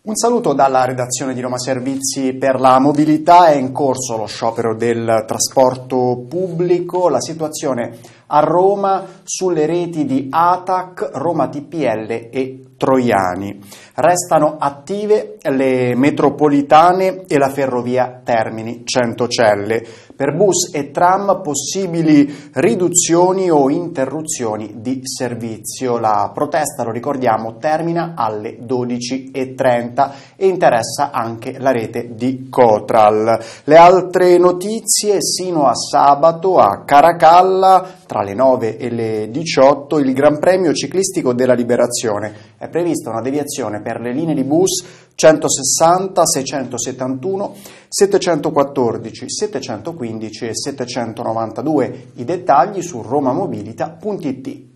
Un saluto dalla redazione di Roma Servizi per la Mobilità. È in corso lo sciopero del trasporto pubblico. La situazione a Roma sulle reti di ATAC, Roma TPL e Troiani. Restano attive le metropolitane e la ferrovia Termini Centocelle. Per bus e tram possibili riduzioni o interruzioni di servizio. La protesta, lo ricordiamo, termina alle 12:30 e interessa anche la rete di Cotral. Le altre notizie: sino a sabato a Caracalla tra le 9 e le 18 il Gran Premio Ciclistico della Liberazione. È prevista una deviazione per le linee di bus 160, 671, 714, 715 e 792. I dettagli su romamobilita.it.